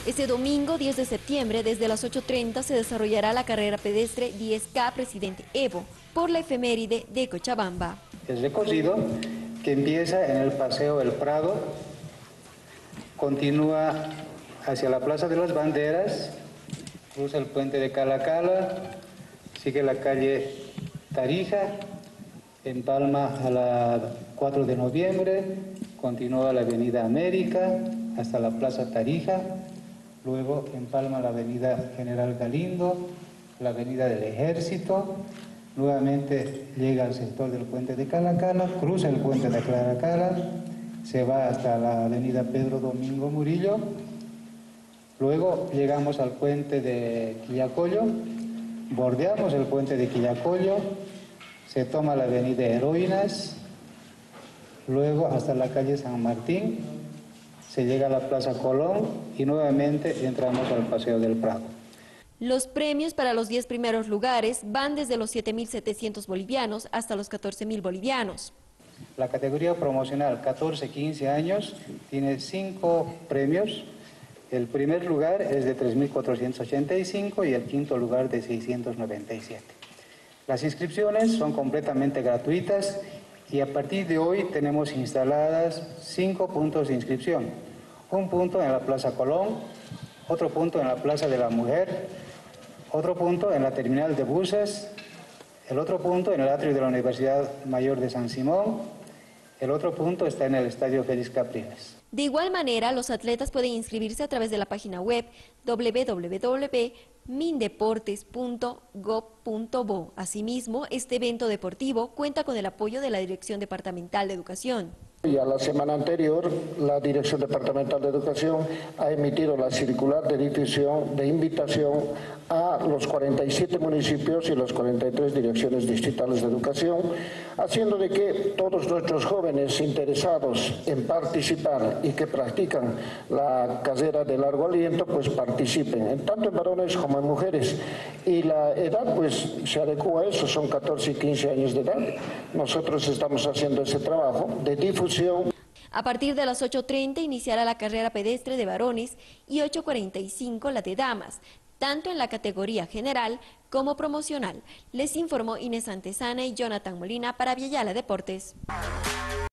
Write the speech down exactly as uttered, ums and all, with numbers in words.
Este domingo diez de septiembre, desde las ocho treinta, se desarrollará la carrera pedestre diez K Presidente Evo por la efeméride de Cochabamba. El recorrido, que empieza en el Paseo del Prado, continúa hacia la Plaza de las Banderas, cruza el puente de Calacala, sigue la calle Tarija, empalma a la cuatro de noviembre, continúa la avenida América hasta la Plaza Tarija, luego empalma la avenida General Galindo, la avenida del Ejército, nuevamente llega al sector del puente de Calacala, cruza el puente de Calacala, se va hasta la avenida Pedro Domingo Murillo, luego llegamos al puente de Quillacollo, bordeamos el puente de Quillacollo, se toma la avenida Heroínas, luego hasta la calle San Martín, se llega a la Plaza Colón y nuevamente entramos al Paseo del Prado. Los premios para los diez primeros lugares van desde los siete mil setecientos bolivianos hasta los catorce mil bolivianos. La categoría promocional catorce a quince años tiene cinco premios. El primer lugar es de tres mil cuatrocientos ochenta y cinco y el quinto lugar de seiscientos noventa y siete. Las inscripciones son completamente gratuitas y a partir de hoy tenemos instaladas cinco puntos de inscripción. Un punto en la Plaza Colón, otro punto en la Plaza de la Mujer, otro punto en la terminal de buses, el otro punto en el atrio de la Universidad Mayor de San Simón, el otro punto está en el Estadio Félix Capriles. De igual manera, los atletas pueden inscribirse a través de la página web doble u doble u doble u punto mindeportes punto gob punto bo. Asimismo, este evento deportivo cuenta con el apoyo de la Dirección Departamental de Educación. Ya la semana anterior, la Dirección Departamental de Educación ha emitido la circular de difusión de invitación a los cuarenta y siete municipios y las cuarenta y tres direcciones distritales de educación, haciendo de que todos nuestros jóvenes interesados en participar y que practican la carrera de largo aliento, pues participen, en tanto en varones como en mujeres. Y la edad, pues se adecua a eso, son catorce y quince años de edad. Nosotros estamos haciendo ese trabajo de difusión. A partir de las ocho treinta iniciará la carrera pedestre de varones y ocho cuarenta y cinco la de damas, tanto en la categoría general como promocional. Les informó Inés Antesana y Jonathan Molina para Viayala Deportes.